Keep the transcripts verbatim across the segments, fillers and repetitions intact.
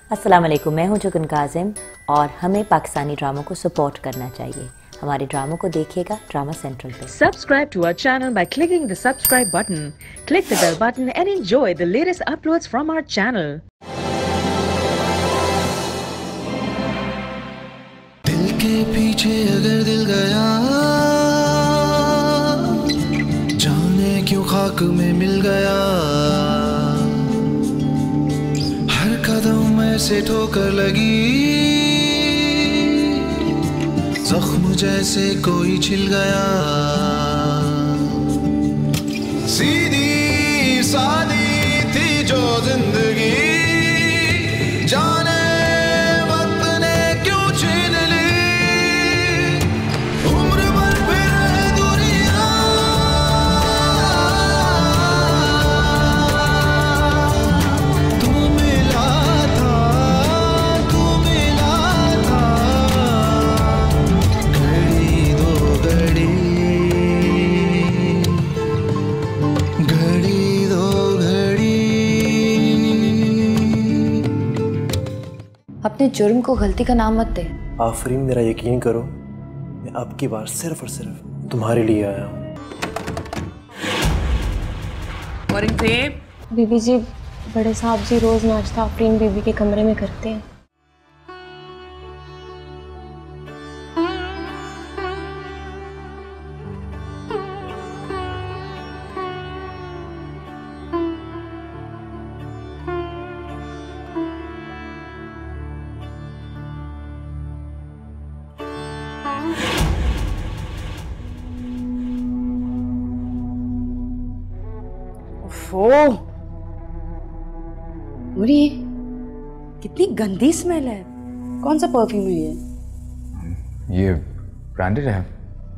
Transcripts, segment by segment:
अस्सलाम वालेकुम, मैं हूं जुगन काजिम और हमें पाकिस्तानी ड्रामों को सपोर्ट करना चाहिए। हमारे ड्रामों को देखिएगा ड्रामा सेंट्रल पे। Subscribe to our channel by clicking the subscribe button. Click the bell button and enjoy the latest uploads from our channel. दिल के पीछे अगर दिल गया, जाने क्यों खाक में मिल गया, हर कदम ऐसे ठोकर लगी, जख्म जैसे कोई छिल गया, सीधी सादी थी जो जिंदगी, जाने वक्त ने क्यों छीन ली, उम्र भर फिर दुनिया, तू मिला था, तू मिला था, घड़ी दो घड़ी, घड़ी दो घड़ी। अपने जुर्म को गलती का नाम मत दे। आफरीन, मेरा यकीन करो, मैं अब की बार सिर्फ और सिर्फ तुम्हारे लिए आया हूँ। Morning, babe. बीबी जी, बड़े साहब जी रोज नाश्ता आफरीन बीबी के कमरे में करते हैं। ओह, मुरी, कितनी गंदी स्मेल है। कौन सा परफ्यूम है ये? ये ब्रांडेड है।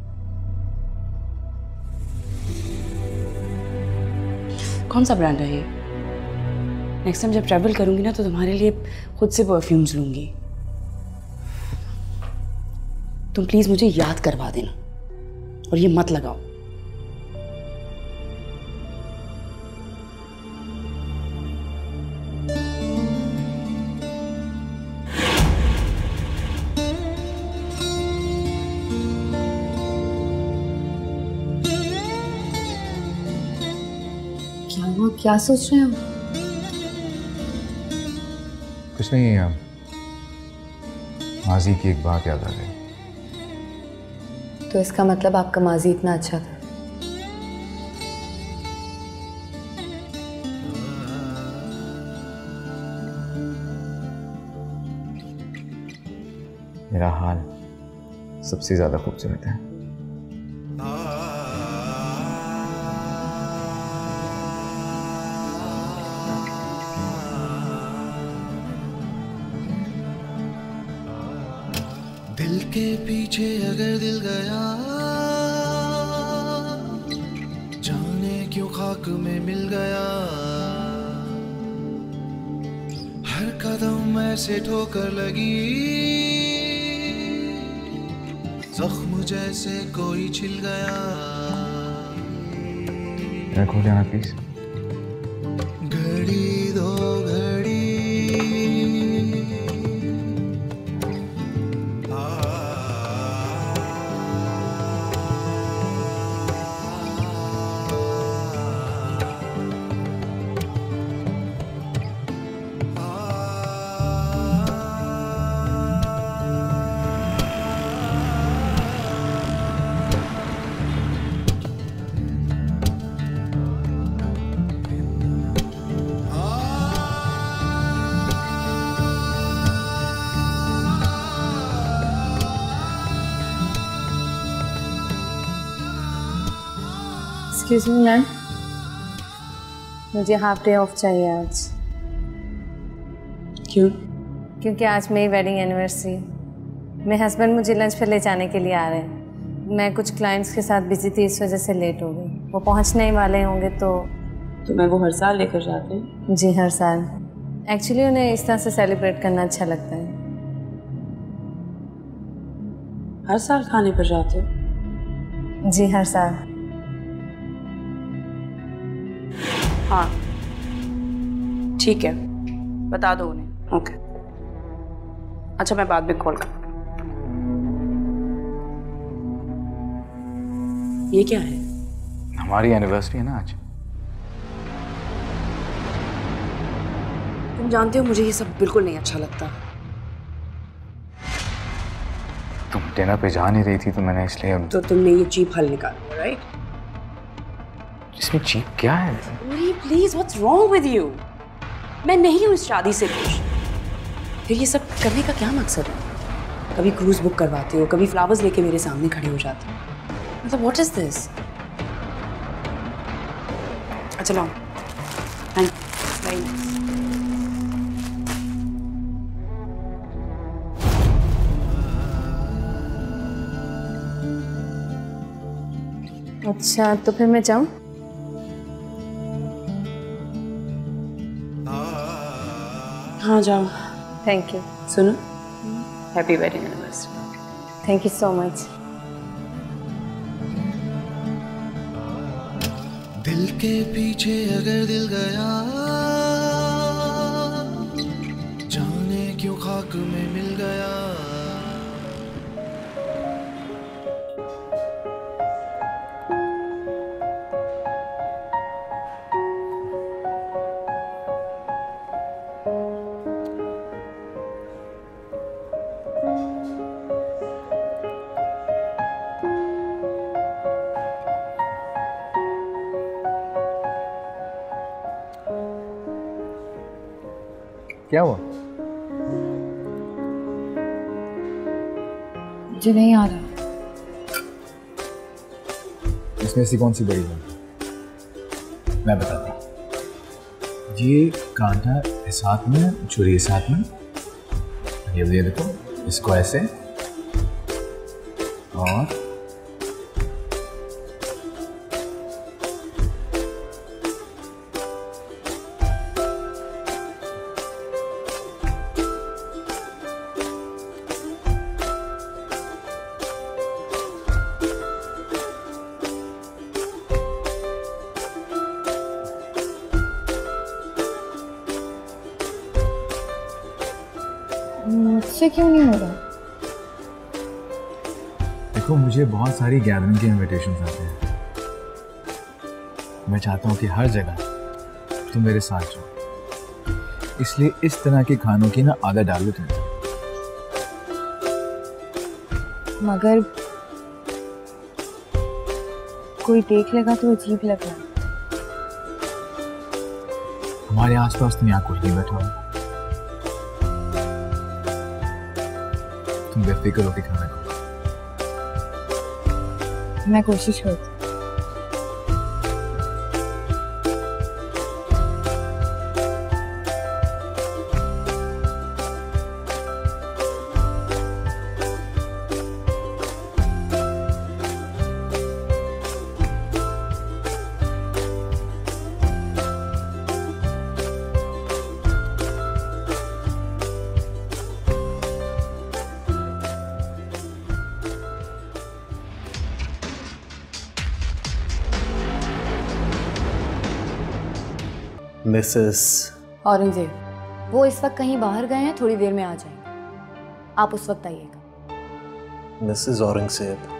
कौन सा ब्रांड है ये? नेक्स्ट टाइम जब ट्रैवल करूंगी ना तो तुम्हारे लिए खुद से परफ्यूम्स लूंगी। तुम प्लीज मुझे याद करवा देना और ये मत लगाओ। क्या सोच रहे हो? कुछ नहीं है, माजी की एक बात याद आ गई। तो इसका मतलब आपका माजी इतना अच्छा था? मेरा हाल सबसे ज्यादा खूबसूरत है। दिल के पीछे अगर दिल गया, जाने क्यों खाक में मिल गया, हर कदम ऐसे ठोकर लगी, जख्म जैसे कोई छिल गया, खो जाना प्लीज। घड़ी दो घड़ी, एक्सक्यूज मी मैम, मुझे हाफ डे ऑफ चाहिए आज। क्यों? क्योंकि आज मेरी वेडिंग एनिवर्सरी है। मेरे हस्बैंड मुझे लंच पे ले जाने के लिए आ रहे हैं। मैं कुछ क्लाइंट्स के साथ बिजी थी, इस वजह से लेट हो गई। वो पहुंचने ही वाले होंगे तो तो मैं वो हर साल लेकर जाते हैं? जी हर साल। एक्चुअली उन्हें इस तरह से सेलिब्रेट करना अच्छा लगता है। हर साल खाने पर जाते हो? जी हर साल। हाँ ठीक है, बता दो उन्हें। ओके। अच्छा मैं बाद में कॉल कर। ये क्या है? हमारी एनिवर्सरी है ना आज। तुम जानते हो मुझे ये सब बिल्कुल नहीं अच्छा लगता। तुम डिनर पे जा नहीं रही थी तो मैंने इसलिए अब... तो तुमने ये चीप हल निकाला, राइट? इसमें चीप क्या है? Please, what's wrong with you? मैं नहीं हूँ इस शादी से खुश। फिर ये सब करने का क्या मकसद है? कभी क्रूज बुक करवाते हो, कभी फ्लावर्स लेके मेरे सामने खड़े हो जाते हो। मतलब व्हाट इज दिस? अच्छा लाओ, थैंक यू। अच्छा तो फिर मैं जाऊँ? हाँ जाओ। Thank you. सुनो, happy wedding anniversary. Thank you so much. दिल के पीछे अगर दिल गया, जाने क्यों खाक में मिल गया। क्या हुआ? मुझे नहीं आ रहा। इसमें ऐसी कौन सी बड़ी बात है? मैं बताता हूँ। ये कांटा इस हाथ में, छुरी इस हाथ में, ये ये देखो, इसको ऐसे और मुझसे क्यों नहीं हो रहा? देखो, मुझे बहुत सारी गैदरिंग के इनविटेशंस आते हैं। मैं चाहता हूँ कि हर जगह तुम मेरे साथ जाओ, इसलिए इस तरह के खानों की ना आदत डालो तुम। मगर कोई देख लेगा तो अजीब लगेगा। हमारे आसपास तो यहाँ कोई नहीं बैठा हुआ। तुम बेफिक्र होकर खाना खाओ। मैं कोशिश करती हूँ। मिसेस औरंगजेब, वो इस वक्त कहीं बाहर गए हैं, थोड़ी देर में आ जाएंगे। आप उस वक्त आइएगा। मिसेस औरंगजेब,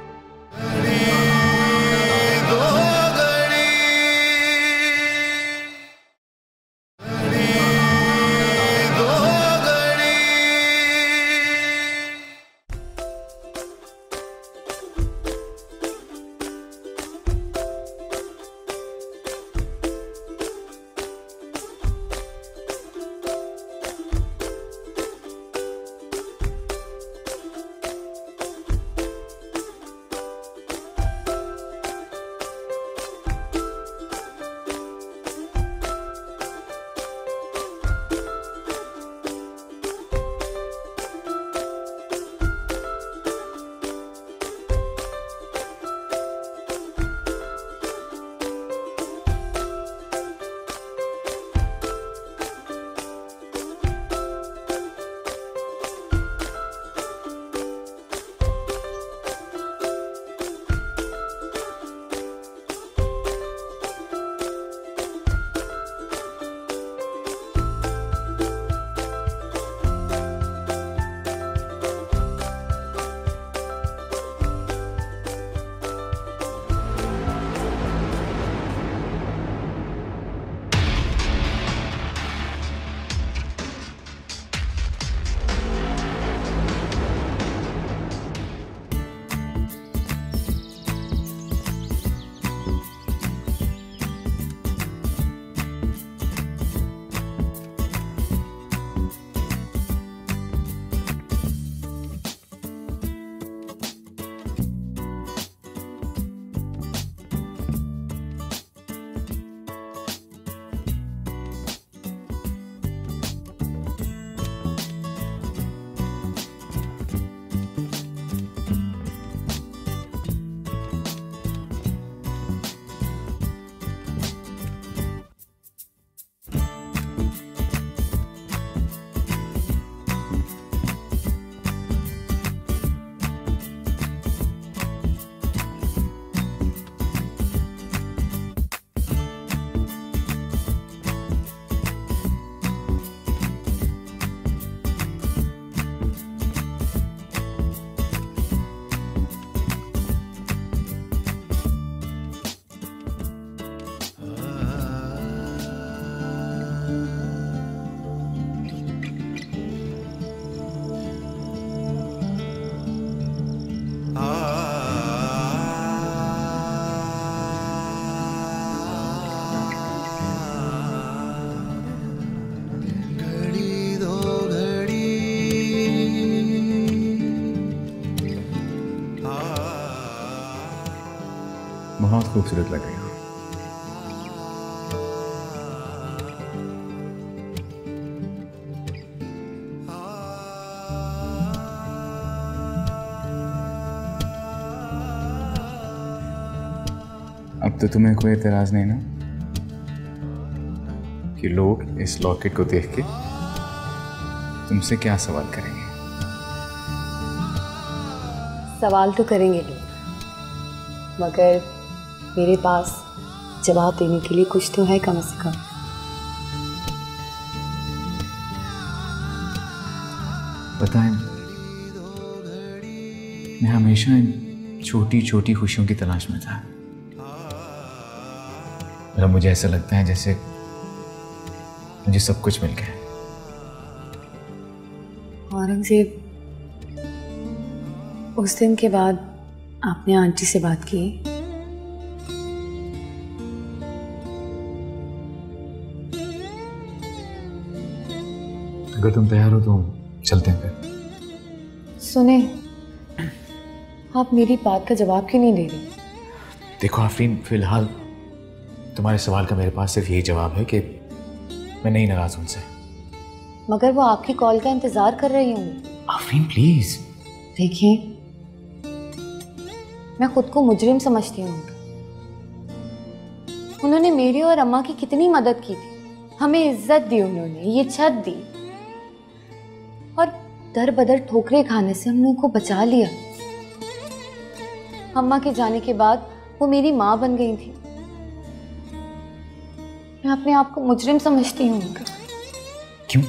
बहुत खूबसूरत लग रही हो। अब तो तुम्हें कोई एतराज नहीं ना कि लोग इस लॉकेट को देख के तुमसे क्या सवाल करेंगे? सवाल तो करेंगे लोग, मगर मेरे पास जवाब देने के लिए कुछ तो है कम से कम। पता है, मैं हमेशा इन छोटी छोटी खुशियों की तलाश में था। मतलब मुझे ऐसा लगता है जैसे मुझे सब कुछ मिल गया। औरंगजेब, उस दिन के बाद आपने आंटी से बात की? अगर तुम तैयार हो तो चलते हैं फिर। सुने, आप मेरी बात का जवाब क्यों नहीं दे रहे? देखो आफरीन, फिलहाल तुम्हारे सवाल का मेरे पास सिर्फ यही जवाब है कि मैं नहीं नाराज उनसे। मगर वो आपकी कॉल का इंतजार कर रही होंगी। आफरीन प्लीज। देखिए, मैं खुद को मुजरिम समझती हूँ। उन्होंने मेरी और अम्मा की कितनी मदद की थी, हमें इज्जत दी उन्होंने, ये छत दी, और दर बदर ठोकरे खाने से हम लोगों को बचा लिया। अम्मा के जाने के बाद वो मेरी माँ बन गई थी। मैं अपने आप को मुजरिम समझती हूँ। क्यों?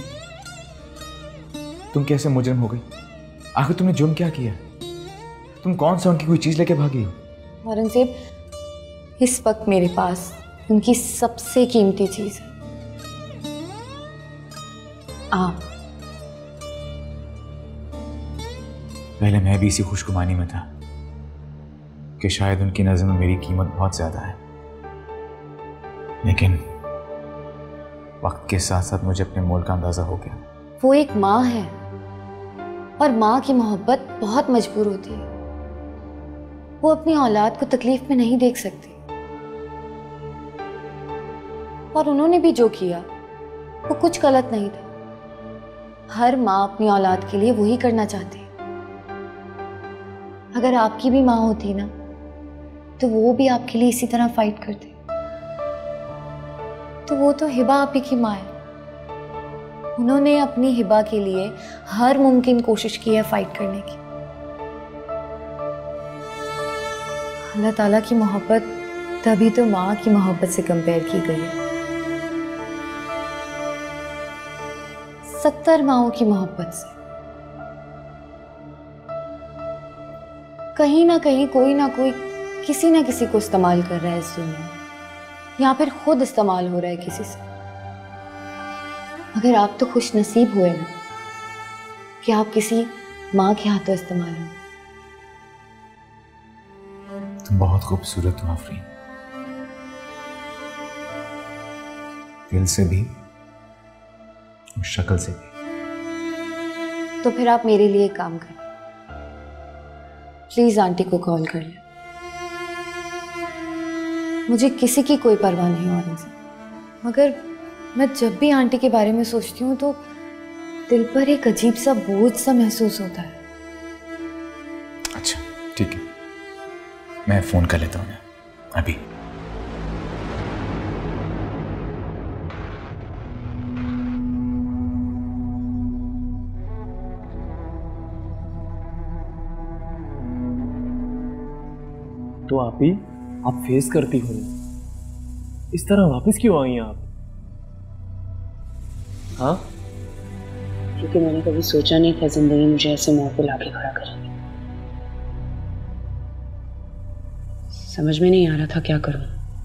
तुम कैसे मुजरिम हो गई? आखिर तुमने जुर्म क्या किया? तुम कौन सा उनकी कोई चीज लेके भागी हो? औरंगजेब, इस वक्त मेरे पास उनकी सबसे कीमती चीज है, आप। पहले मैं भी इसी खुशगुमानी में था कि शायद उनकी नजर में मेरी कीमत बहुत ज्यादा है, लेकिन वक्त के साथ साथ मुझे अपने मोल का अंदाजा हो गया। वो एक माँ है, और माँ की मोहब्बत बहुत मजबूर होती है। वो अपनी औलाद को तकलीफ में नहीं देख सकती, और उन्होंने भी जो किया वो कुछ गलत नहीं था। हर माँ अपनी औलाद के लिए वही करना चाहती है। अगर आपकी भी माँ होती ना, तो वो भी आपके लिए इसी तरह फाइट करती। तो वो तो हिबा आपी की माँ है। उन्होंने अपनी हिबा के लिए हर मुमकिन कोशिश की है फाइट करने की। अल्लाह ताला की मोहब्बत तभी तो माँ की मोहब्बत से कंपेयर की गई है। सत्तर माओं की मोहब्बत से। कहीं ना कहीं कोई ना कोई किसी ना किसी को इस्तेमाल कर रहा है इस दुनिया में, या फिर खुद इस्तेमाल हो रहा है किसी से। मगर आप तो खुश नसीब हुए ना कि आप किसी माँ के हाथों इस्तेमाल हो। तुम बहुत खूबसूरत हो आफरीन, दिल से भी और शक्ल से भी। तो फिर आप मेरे लिए एक काम करें, प्लीज आंटी को कॉल कर लें। मुझे किसी की कोई परवाह नहीं हो रही है, मगर मैं जब भी आंटी के बारे में सोचती हूँ तो दिल पर एक अजीब सा बोझ सा महसूस होता है। अच्छा ठीक है, मैं फोन कर लेता हूँ अभी। तो आप ही आप फेस करती हो, इस तरह वापस क्यों आई आप? हाँ, क्योंकि मैंने कभी सोचा नहीं था जिंदगी मुझे ऐसे मौके पे लाके खड़ा करेगी। समझ में नहीं आ रहा था क्या करूं।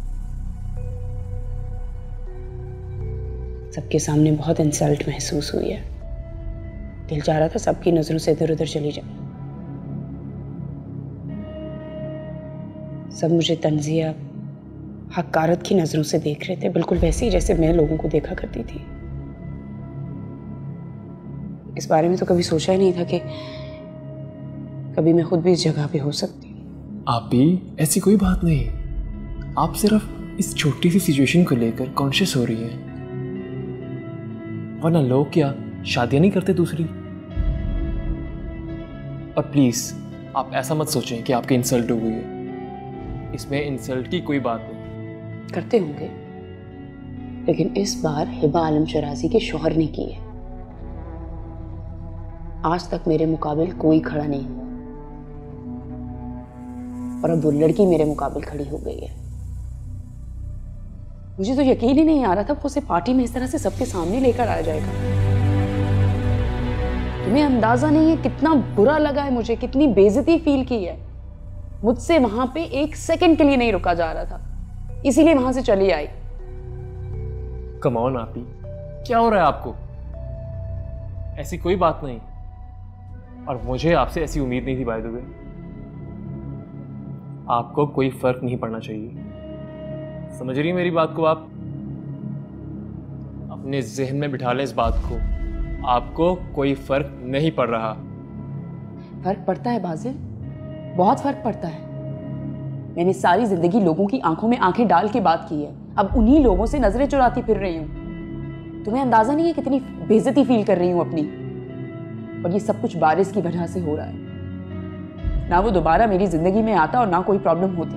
सबके सामने बहुत इंसल्ट महसूस हुई है। दिल चाह रहा था सबकी नजरों से इधर उधर चली जाए। सब मुझे तंजिया, हकारत की नजरों से देख रहे थे, बिल्कुल वैसे ही जैसे मैं लोगों को देखा करती थी। इस बारे में तो कभी सोचा ही नहीं था कि कभी मैं खुद भी इस जगह पे हो सकती। आप भी, ऐसी कोई बात नहीं। आप सिर्फ इस छोटी सी सिचुएशन को लेकर कॉन्शियस हो रही हैं, वरना लोग क्या शादियां नहीं करते दूसरी? और प्लीज आप ऐसा मत सोचें कि आपकी इंसल्ट हो गई है। इसमें इंसल्ट की कोई बात नहीं। करते होंगे, लेकिन इस बार हिबा आलम शराजी के शौहर ने की है। आज तक मेरे मुकाबिल कोई खड़ा नहीं हुआ और अब वो लड़की मेरे मुकाबिल खड़ी हो गई है। मुझे तो यकीन ही नहीं आ रहा था वो उसे पार्टी में इस तरह से सबके सामने लेकर आ जाएगा। तुम्हें अंदाजा नहीं है कितना बुरा लगा है मुझे, कितनी बेइज्जती फील की है। मुझसे वहां पे एक सेकंड के लिए नहीं रुका जा रहा था, इसीलिए वहां से चली आई। कम ऑन आपी, क्या हो रहा है आपको? ऐसी कोई बात नहीं, और मुझे आपसे ऐसी उम्मीद नहीं थी। बाय द वे, आपको कोई फर्क नहीं पड़ना चाहिए। समझ रही है मेरी बात को? आप अपने जहन में बिठा लें इस बात को, आपको कोई फर्क नहीं पड़ रहा। फर्क पड़ता है बाजिल, बहुत फर्क पड़ता है। मैंने सारी जिंदगी लोगों की आंखों में आंखें डाल के बात की है, अब उन्हीं लोगों से नजरें चुराती फिर रही हूँ। तुम्हें अंदाजा नहीं है कितनी बेइज्जती फील कर रही हूँ अपनी, और ये सब कुछ बारिश की वजह से हो रहा है। ना वो दोबारा मेरी जिंदगी में आता और ना कोई प्रॉब्लम होती।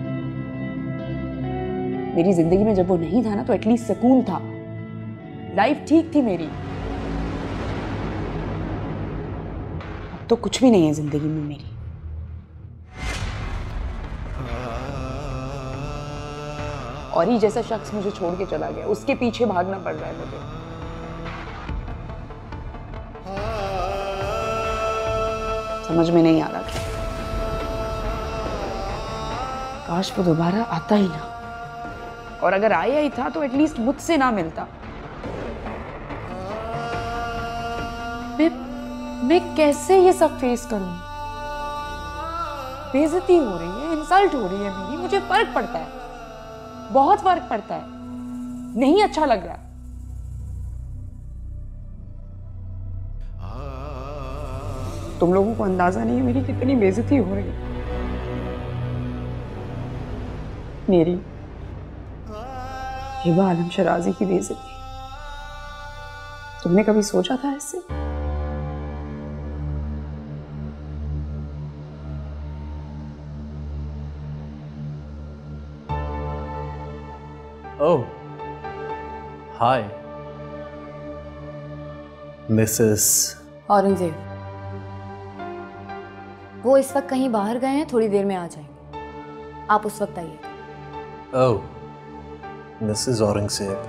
मेरी जिंदगी में जब वो नहीं था ना, तो एटलीस्ट सुकून था, लाइफ ठीक थी मेरी। अब तो कुछ भी नहीं है जिंदगी में मेरी। और ही जैसा शख्स मुझे छोड़ के चला गया, उसके पीछे भागना पड़ रहा है मुझे। समझ में नहीं आ रहा था, काश वो दोबारा आता ही ना, और अगर आया ही था तो एटलीस्ट मुझसे ना मिलता। मैं मैं कैसे ये सब फेस करूं? बेइज्जती हो रही है, इंसल्ट हो रही है मेरी, मुझे फर्क पड़ता है, बहुत फर्क पड़ता है, नहीं अच्छा लग रहा। तुम लोगों को अंदाजा नहीं है मेरी कितनी बेइज्जती हो रही है। मेरी हिबा आलम शराजी की बेइज्जती। तुमने कभी सोचा था इससे? Oh, hi Mrs Aurangzeb. वो इस वक्त कहीं बाहर गए हैं, थोड़ी देर में आ जाएंगे, आप उस वक्त आइए। Oh, Mrs Aurangzeb.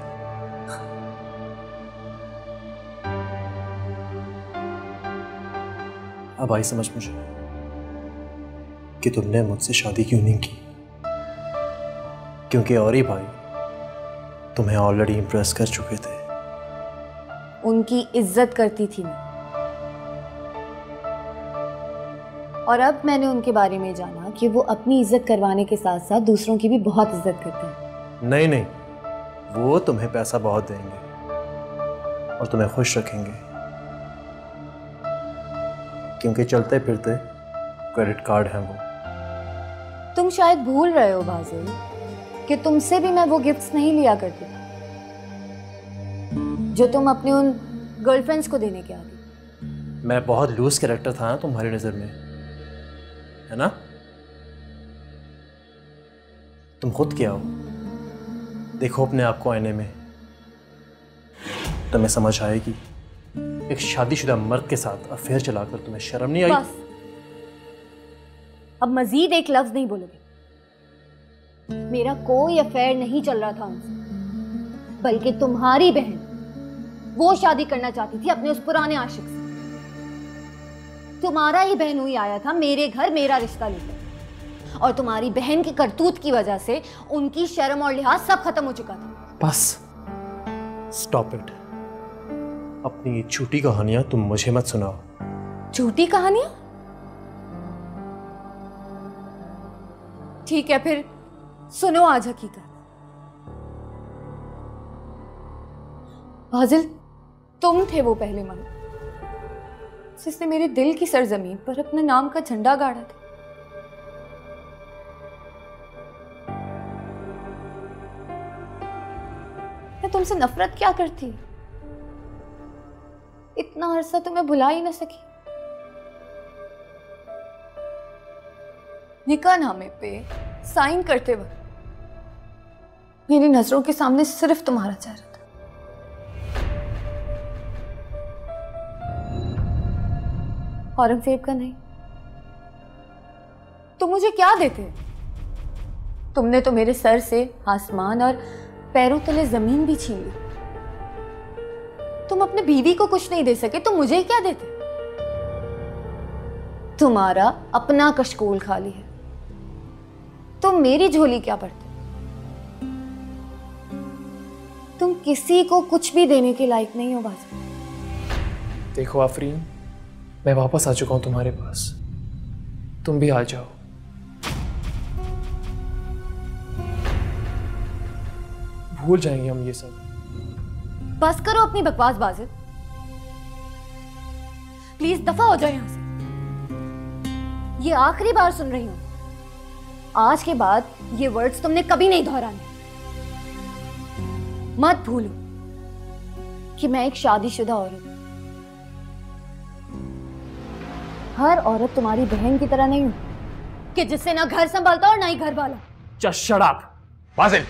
अब आई समझ मुझे कि तुमने मुझसे शादी क्यों नहीं की, क्योंकि और ही भाई तुम्हें ऑलरेडी इम्प्रेस कर चुके थे। उनकी इज्जत करती थी मैं, और अब मैंने उनके बारे में जाना कि वो अपनी इज्जत करवाने के साथ साथ दूसरों की भी बहुत इज्जत करते हैं। नहीं नहीं, वो तुम्हें पैसा बहुत देंगे और तुम्हें खुश रखेंगे, क्योंकि चलते फिरते क्रेडिट कार्ड हैं वो। तुम शायद भूल रहे हो बाजिल कि तुमसे भी मैं वो गिफ्ट्स नहीं लिया करती जो तुम अपने उन गर्लफ्रेंड्स को देने के आगे। मैं बहुत लूज कैरेक्टर था तुम्हारी नजर में, है ना? तुम खुद क्या हो? देखो अपने आप को आईने में, तुम्हें समझ आएगी। एक शादीशुदा मर्द के साथ अफेयर चलाकर तुम्हें शर्म नहीं आई? बस, अब मजीद एक लफ्ज नहीं बोलोगे। मेरा कोई अफेयर नहीं चल रहा था उनसे, बल्कि तुम्हारी बहन वो शादी करना चाहती थी अपने उस पुराने आशिक से। तुम्हारा ही बहन हुई आया था मेरे घर मेरा रिश्ता लेकर, और तुम्हारी बहन की करतूत की वजह से उनकी शर्म और लिहाज सब खत्म हो चुका था। Bus stop it. अपनी ये झूठी कहानियां तुम मुझे मत सुनाओ। झूठी कहानियां? ठीक है, फिर सुनो आज हकीकत। बाजिल, तुम थे वो पहले मर्द जिसने मेरे दिल की सरजमीन पर अपने नाम का झंडा गाड़ा था। तुमसे नफरत क्या करती, इतना अरसा तुम्हें भुला ही ना सकी। निकाहनामे पे साइन करते वक्त मेरी नजरों के सामने सिर्फ तुम्हारा चेहरा था। औरंगजेब का नहीं। तुम मुझे क्या देते? तुमने तो मेरे सर से आसमान और पैरों तले जमीन भी छीन ली। तुम अपने बीवी को कुछ नहीं दे सके तो मुझे क्या देते? तुम्हारा अपना कशकोल खाली है, तुम मेरी झोली क्या भरते? तुम किसी को कुछ भी देने के लायक नहीं हो बाजी। देखो आफरीन, मैं वापस आ चुका हूं तुम्हारे पास, तुम भी आ जाओ। भूल जाएंगे हम ये सब। बस करो अपनी बकवास बाजी, प्लीज दफा हो जाओ यहां से। ये आखिरी बार सुन रही हूं, आज के बाद ये वर्ड्स तुमने कभी नहीं दोहराने। मत भूलो कि मैं एक शादीशुदा औरत हूं। हर औरत तुम्हारी बहन की तरह नहीं हूं कि जिससे ना घर संभालता और ना ही घर वाला। Just shut up Bazil.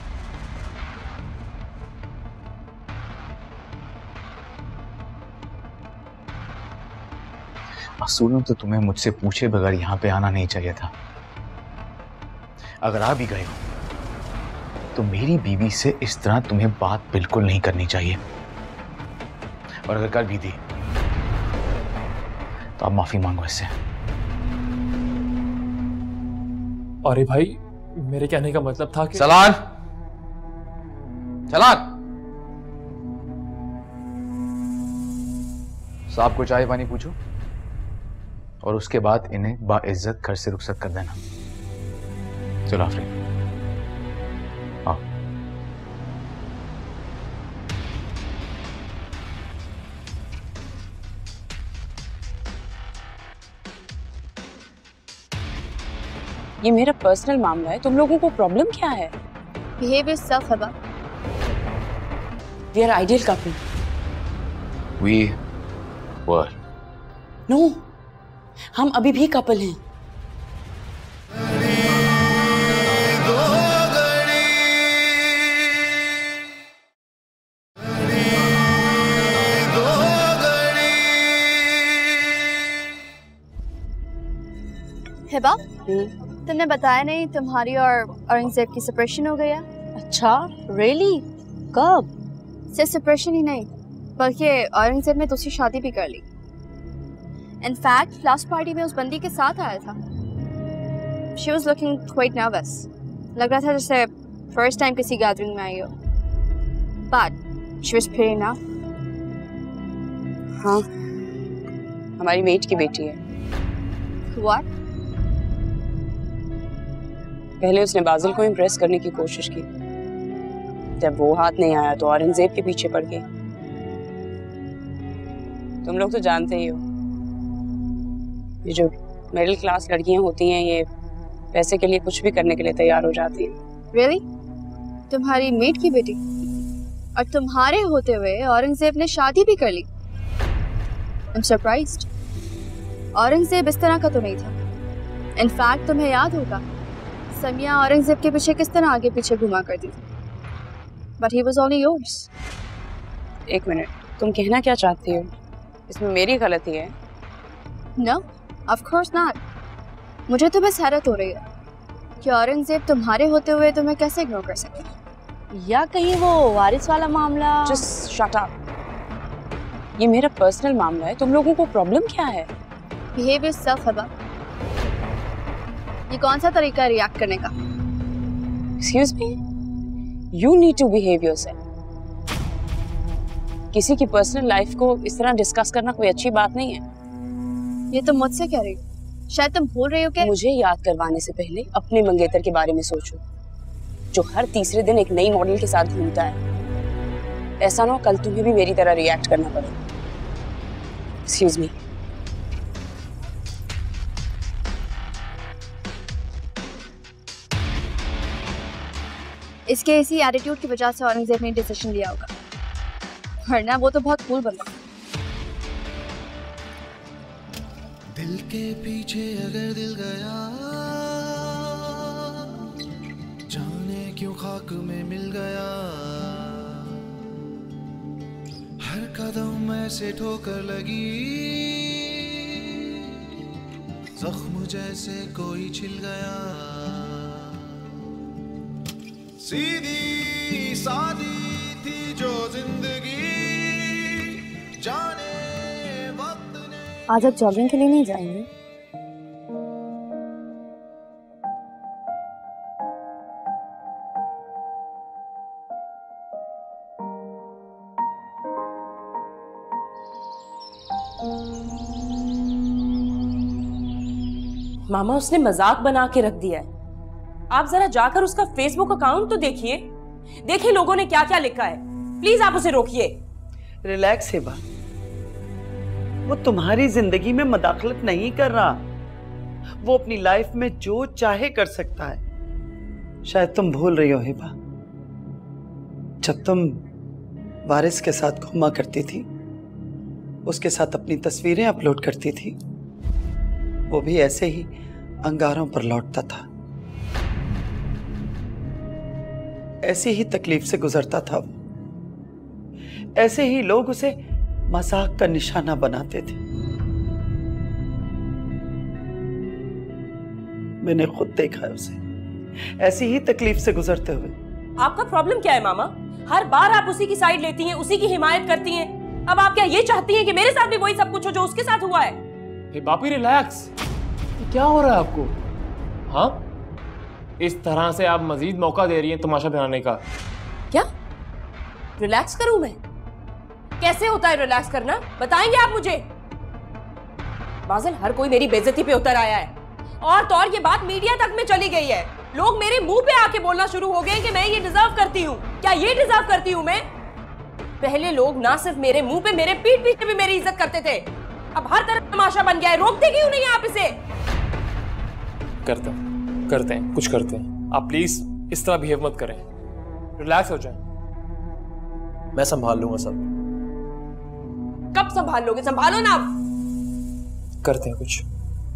असूलों तो तुम्हें मुझसे पूछे बगैर यहाँ पे आना नहीं चाहिए था। अगर आ भी गए हो तो मेरी बीवी से इस तरह तुम्हें बात बिल्कुल नहीं करनी चाहिए, और अगर कर भी दी तो आप माफी मांगो इससे। अरे भाई, मेरे कहने का मतलब था कि सलान सलान साहब को चाय पानी पूछो और उसके बाद इन्हें बाइज्जत घर से रुखसत कर देना। चलो आफरीन आओ। ये मेरा पर्सनल मामला है, तुम लोगों को प्रॉब्लम क्या है? Behave yourself, हबा। We are ideal couple. We were. No, हम अभी भी कपल हैं। हिबा, तुमने बताया नहीं तुम्हारी और औरंगजेब की सेपरेशन हो गई है। अच्छा, रियली? कब? सिर्फ सेपरेशन ही नहीं बल्कि औरंगजेब ने दूसरी शादी भी कर ली। इनफैक्ट लास्ट पार्टी में उस बंदी के साथ आया था। She was looking quite nervous, लग रहा था जैसे फर्स्ट टाइम किसी गैदरिंग में आई हो, but she was pretty enough. हाँ, हमारी मेट की बेटी है। व्हाट? पहले उसने बाजिल को इम्प्रेस करने की कोशिश की, जब वो हाथ नहीं आया तो औरंगजेब के पीछे पड़ गई। तुम लोग तो जानते ही हो, ये जो मिडिल क्लास लड़कियां होती हैं ये पैसे के लिए कुछ भी करने के लिए तैयार हो जाती हैं। रियली? तुम्हारी मेट की बेटी? और तुम्हारे होते हुए औरंगजेब ने शादी भी कर ली? I am surprised. औरंगजेब इस तरह का तो नहीं था। इनफैक्ट तुम्हें याद होगा समिया औरंगजेब के पीछे किस तरह आगे पीछे घुमा करती थी। But he was only yours. एक मिनट, तुम कहना क्या चाहती हो? इसमें मेरी गलती है? No, of course not. मुझे तो बस हैरत हो रही है कि औरंगजेब तुम्हारे होते हुए तुम्हें कैसे इग्नोर कर सके। या कहीं वो वारिस वाला मामला? Just shut up. ये मेरा पर्सनल मामला है, तुम लोगों को प्रॉब्लम क्या है? बिहेव योरसेल्फ हबा। ये कौन सा तरीका है रिएक्ट करने का? Excuse me, you need to behave yourself. किसी की पर्सनल लाइफ को इस तरह डिस्कस करना कोई अच्छी बात नहीं है। ये तुम मुझसे कह रही हो? शायद तुम भूल रही हो कि मुझे याद करवाने से पहले अपने मंगेतर के बारे में सोचो, जो हर तीसरे दिन एक नई मॉडल के साथ घूमता है। ऐसा ना हो कल तुम्हें भी मेरी तरह रिएक्ट करना पड़े। Excuse me. इसके इसी एटीट्यूड की वजह से औरंगजेब ने डिसीजन लिया होगा, वरना वो तो बहुत कूल बंदा। दिल के पीछे अगर दिल गया, जाने क्यों खाक में मिल गया, हर कदम ऐसे ठोकर लगी, जख्म जैसे कोई छिल गया, सीधी सादी थी जो जिंदगी, जाने वक्त ने। आज आप जॉगिंग के लिए नहीं जाएंगे? मामा उसने मजाक बना के रख दिया है। आप जरा जाकर उसका फेसबुक अकाउंट तो देखिए, देखिए लोगों ने क्या क्या लिखा है। प्लीज आप उसे रोकिए। रिलैक्स है बा, वो तुम्हारी जिंदगी में मदाखलत नहीं कर रहा, वो अपनी लाइफ में जो चाहे कर सकता है। शायद तुम भूल रही हो हिबा, जब तुम वारिस के साथ घूमा करती थी, उसके साथ अपनी तस्वीरें अपलोड करती थी, वो भी ऐसे ही अंगारों पर लौटता था, ऐसी ही तकलीफ से गुजरता था वो, ऐसे ही लोग उसे मजाक का निशाना बनाते थे। मैंने खुद देखा है उसे ऐसी ही तकलीफ से गुजरते हुए। आपका प्रॉब्लम क्या है मामा? हर बार आप उसी की साइड लेती हैं, उसी की हिमायत करती हैं। अब आप क्या ये चाहती हैं कि मेरे साथ भी वही सब कुछ हो जो उसके साथ हुआ है? हे बापी रिलैक्स, क्या हो रहा है आपको? हाँ, इस तरह से आप मजीद मौका दे रही हैं तमाशा बनाने का। क्या रिलैक्स करूं मैं? कैसे होता है रिलैक्स करना, बताएंगे आप मुझे? बाज़ल हर कोई मेरी बेइज्जती पे उतर आया है, और तो और ये बात मीडिया तक में चली गई है। लोग मेरे मुंह पे आके बोलना शुरू हो गए कि मैं ये डिजर्व करती हूँ। क्या ये डिजर्व करती हूँ मैं? पहले लोग ना सिर्फ मेरे मुंह पे, मेरे पीठ पीछे भी मेरी इज्जत करते थे, अब हर तरफ तमाशा बन गया है। रोकते क्यों नहीं आप इसे? करते हैं, करते हैं, कुछ करते हैं। आप प्लीज इस तरह बिहेव मत करें, रिलैक्स हो जाएं। मैं संभाल लूंगा सब। कब संभाल लोगे? संभालो ना आप। करते हैं कुछ।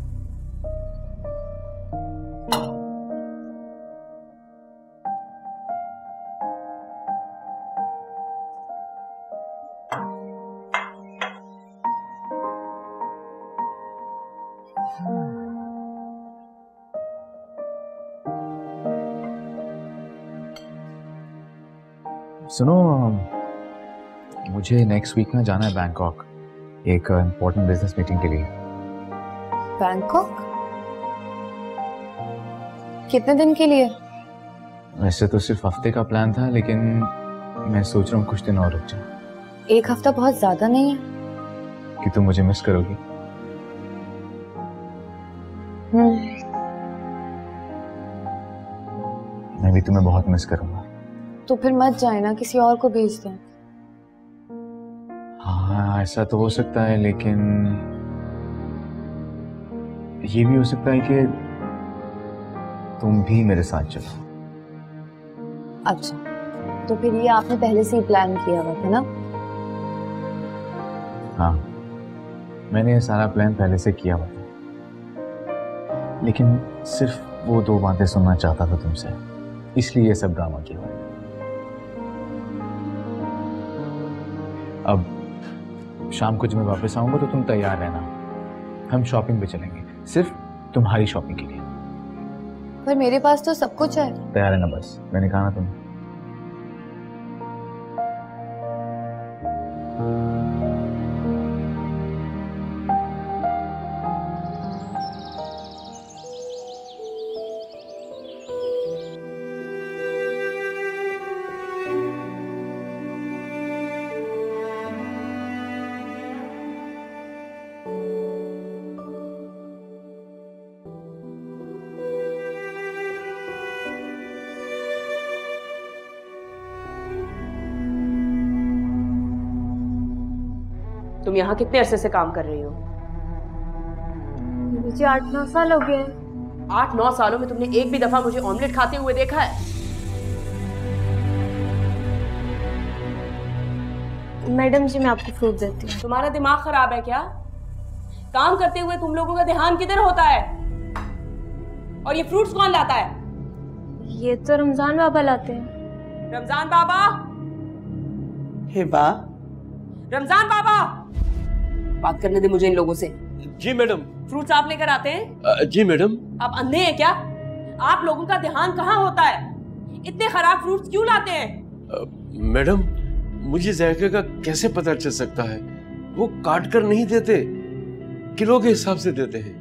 सुनो, मुझे नेक्स्ट वीक ना जाना है बैंकॉक, एक इम्पोर्टेंट बिजनेस मीटिंग के लिए। बैंकॉक? कितने दिन के लिए? वैसे तो सिर्फ हफ्ते का प्लान था, लेकिन मैं सोच रहा हूँ कुछ दिन और रुक जाऊँ। एक हफ्ता बहुत ज्यादा नहीं है? कि तुम मुझे मिस करोगी? हम्म। मैं भी तुम्हें बहुत मिस करूंगा। तो फिर मत जाए ना, किसी और को भेज दें। हाँ, ऐसा तो हो सकता है, लेकिन ये भी हो सकता है कि तुम भी मेरे साथ चलो। अच्छा, तो फिर ये आपने पहले से ही प्लान किया हुआ था ना? हाँ, मैंने ये सारा प्लान पहले से किया हुआ था, लेकिन सिर्फ वो दो बातें सुनना चाहता था तुमसे, इसलिए ये सब ड्रामा किया हुआ है। अब शाम को जब मैं वापस आऊंगा तो तुम तैयार रहना, हम शॉपिंग पे चलेंगे, सिर्फ तुम्हारी शॉपिंग के लिए। पर मेरे पास तो सब कुछ है। तैयार है ना? बस मैंने कहा ना तुम्हें। तुम यहाँ कितने अरसे से काम कर रही हो? मुझे आठ नौ साल हो गए। आठ नौ सालों में तुमने एक भी दफा मुझे ऑमलेट खाते हुए देखा है? मैडम जी मैं आपको फ्रूट देती हूँ। तुम्हारा दिमाग खराब है क्या? काम करते हुए तुम लोगों का ध्यान किधर होता है? और ये फ्रूट्स कौन लाता है? ये तो रमजान बाबा लाते हैं। रमजान बाबा? हिबा, रमजान बाबा, बात करने दे मुझे इन लोगों से। जी मैडम। फ्रूट्स आप लेकर आते हैं? जी मैडम। आप अंधे हैं क्या? आप लोगों का ध्यान कहाँ होता है? इतने खराब फ्रूट्स क्यों लाते हैं? मैडम, मुझे जायके का कैसे पता चल सकता है? वो काट कर नहीं देते, किलो के हिसाब से देते हैं।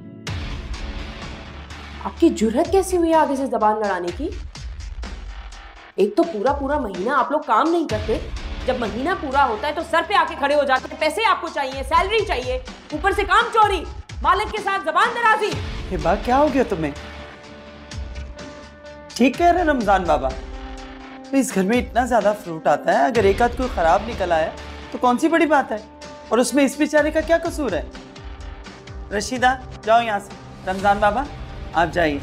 आपकी जुर्रत कैसी हुई है आगे से जबान लड़ाने की? एक तो पूरा पूरा महीना आप लोग काम नहीं करते, जब महीना पूरा होता है तो सर पे आके खड़े हो जाते हैं। पैसे आपको चाहिए, सैलरी चाहिए, ऊपर से काम चोरी, मालिक के साथ जबान दराजी। हिबा क्या हो गया तुम्हें? ठीक कह रहे रमजान बाबा, तो इस घर में इतना ज्यादा फ्रूट आता है, अगर एक आध कोई खराब निकल आया तो कौन सी बड़ी बात है? और उसमें इस बेचारे का क्या कसूर है? रशीदा जाओ यहाँ से। रमजान बाबा आप जाइए।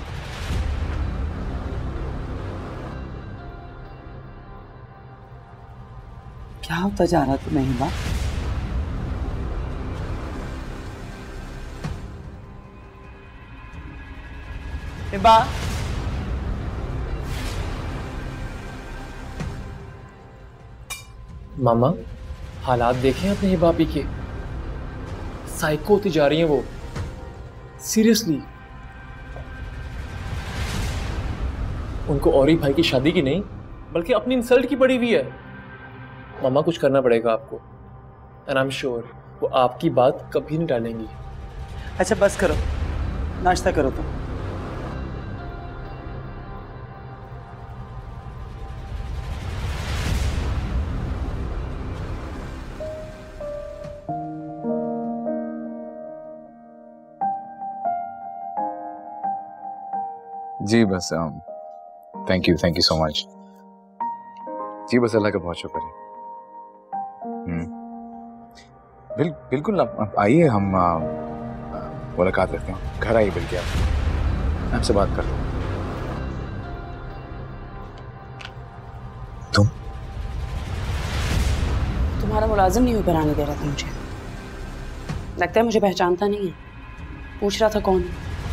क्या होता जा रहा तुम्हें हिबा? हिबा, मामा हालात देखें अपने हिबाबी के, साइको होती जा रही हैं वो। सीरियसली, उनको और ही भाई की शादी की नहीं बल्कि अपनी इंसल्ट की पड़ी हुई है। मामा कुछ करना पड़ेगा आपको, एंड आई एम श्योर वो आपकी बात कभी नहीं टालेंगी। अच्छा बस करो, नाश्ता करो तुम। जी बस thank you thank you so much. जी बस अल्लाह का बहुत शुक्र है। हम्म बिल, बिल्कुल आप, आप आइए, हम मुलाकात रखते हैं। घर आइए बिल्कुल, आप आपसे बात कर लो। तुम तुम्हारा मुलाजिम नहीं ऊपर आने दे रहा था मुझे। लगता है मुझे पहचानता नहीं है। पूछ रहा था कौन।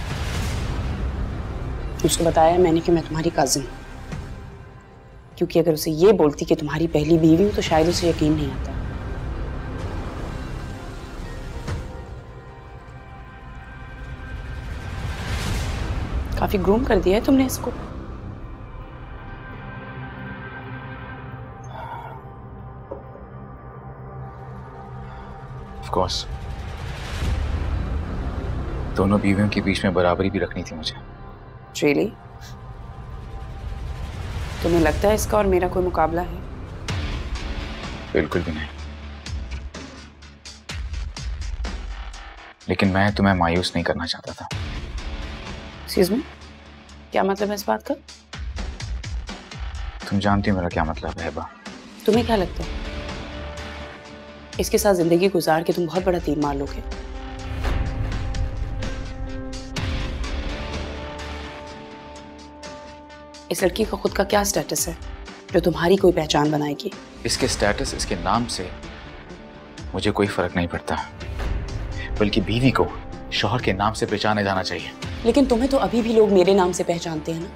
उसको बताया मैंने कि मैं तुम्हारी कजिन हूँ, क्योंकि अगर उसे ये बोलती कि तुम्हारी पहली बीवी हूँ तो शायद उसे यकीन नहीं आता। काफी ग्रूम कर दिया है तुमने इसको। ऑफ कोर्स, दोनों बीवियों के बीच में बराबरी भी रखनी थी मुझे। Really? तुम्हें लगता है इसका और मेरा कोई मुकाबला है? बिल्कुल भी नहीं, लेकिन मैं तुम्हें मायूस नहीं करना चाहता था। Excuse me? क्या मतलब है इस बात का? तुम जानती हो मेरा क्या मतलब है हिबा। तुम्हें क्या लगता है इसके साथ जिंदगी गुजार के तुम बहुत बड़ा तीर मार लोगे? इस लड़की का खुद का क्या स्टेटस है जो तुम्हारी कोई पहचान बनाएगी? इसके स्टेटस, इसके नाम से मुझे कोई फर्क नहीं पड़ता, बल्कि बीवी को शौहर के नाम से पहचाने जाना चाहिए। लेकिन तुम्हें तो अभी भी लोग मेरे नाम से पहचानते हैं ना।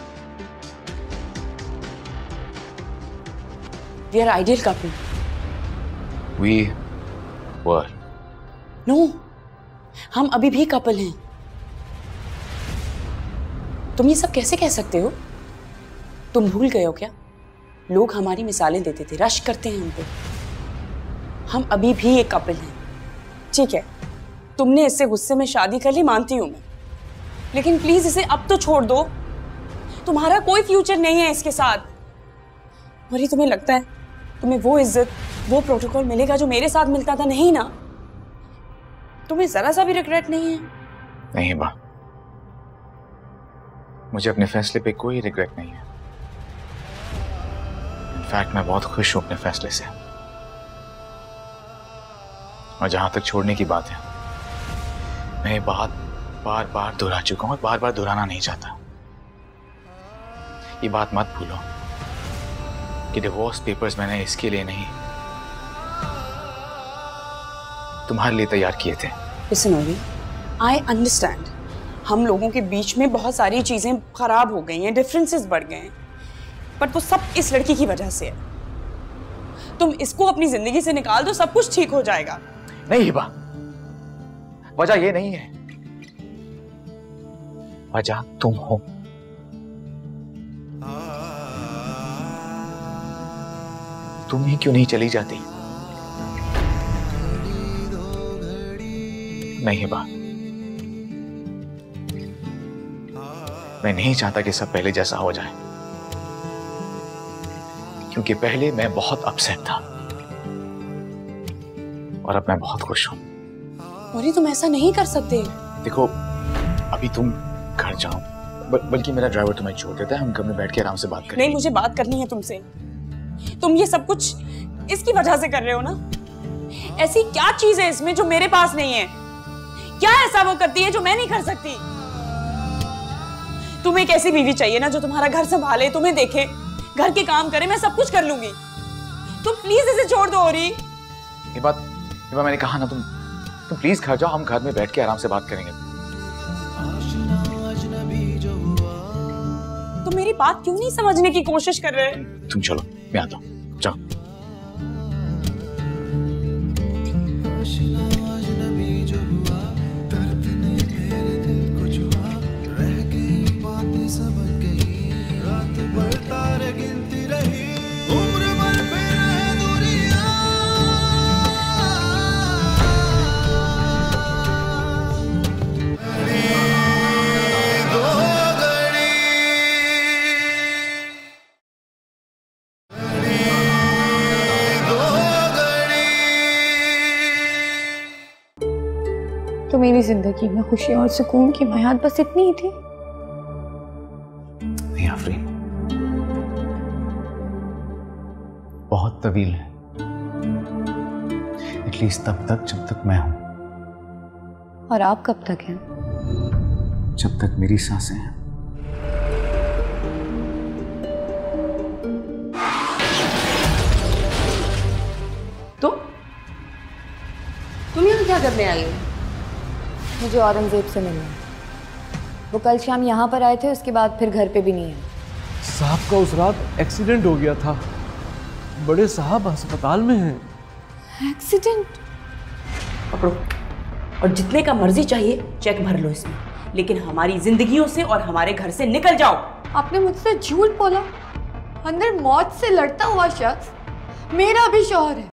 We are ideal couple. We were. No, हम अभी भी कपल हैं। तुम ये सब कैसे कह सकते हो? तुम भूल गए हो क्या? लोग हमारी मिसालें देते थे, रश करते हैं हम पे। हम अभी भी एक कपल हैं। ठीक है, तुमने इससे गुस्से में शादी कर ली, मानती हूं मैं, लेकिन प्लीज इसे अब तो छोड़ दो। तुम्हारा कोई फ्यूचर नहीं है इसके साथ। और ये तुम्हें लगता है तुम्हें वो इज्जत, वो प्रोटोकॉल मिलेगा जो मेरे साथ मिलता था? नहीं ना। तुम्हें जरा सा भी रिग्रेट नहीं है? नहीं बा, मुझे अपने फैसले पे कोई रिग्रेट नहीं है। इनफैक्ट मैं बहुत खुश हूं अपने फैसले से। और जहां तक छोड़ने की बात है, मैं ये बात बार बार दोहरा चुका हूं और बार बार दोहराना नहीं चाहता। ये बात मत भूलो कि डिवोर्स पेपर्स मैंने इसके लिए नहीं, तुम्हारे लिए तैयार किए थे। Listen, Ori, I understand. हम लोगों के बीच में बहुत सारी चीजें खराब हो गई हैं, डिफरेंसेस बढ़ गए हैं, बट वो सब इस लड़की की वजह से है। तुम इसको अपनी जिंदगी से निकाल दो, सब कुछ ठीक हो जाएगा। नहीं हिबा, वजह ये नहीं है, वजह तुम हो। तुम ही क्यों नहीं चली जाती? नहीं हिबा, मैं नहीं चाहता कि सब पहले जैसा हो जाए, क्योंकि पहले मैं बहुत अपसेट था और अब मैं बहुत खुश हूं। और तुम ऐसा नहीं कर सकते। देखो, अभी तुम घर जाओ, ब, बल्कि मेरा ड्राइवर तुम्हें छोड़ देता है, हम घर में बैठ के आराम से बात करेंगे। नहीं, मुझे बात करनी है तुमसे। तुम ये सब कुछ इसकी वजह से कर रहे हो ना? ऐसी क्या चीज है इसमें जो मेरे पास नहीं है? क्या ऐसा वो करती है जो मैं नहीं कर सकती? तुम्हें एक ऐसी बीवी चाहिए ना जो तुम्हारा घर संभाले, तुम्हें देखे, घर के काम करे, मैं सब कुछ कर लूंगी। तुम प्लीज इसे छोड़ दो। औरी, ये बात ये बात मैंने कहा ना, तुम तुम प्लीज घर जाओ, हम घर में बैठ के आराम से बात करेंगे। तुम मेरी बात क्यों नहीं समझने की कोशिश कर रहे? तुम चलो, मैं आता हूँ, जाओ। तो मेरी जिंदगी में खुशी और सुकून की बुनियाद बस इतनी ही थी। नहीं आफरीन, बहुत तवील है, एटलीस्ट तब तक जब तक मैं हूं। और आप कब तक हैं? जब तक मेरी सांसें हैं। तो तुम यहाँ क्या करने आई हो? मुझे औरंगजेब से मिलना है। वो कल शाम यहाँ पर आए थे, उसके बाद फिर घर पे भी नहीं है। साहब का उस रात एक्सीडेंट हो गया था, बड़े साहब अस्पताल में हैं। एक्सीडेंट? पकड़ो, और जितने का मर्जी चाहिए चेक भर लो इसमें, लेकिन हमारी जिंदगियों से और हमारे घर से निकल जाओ। आपने मुझसे झूठ बोला। अंदर मौत से लड़ता हुआ शख्स मेरा भी शौहर है।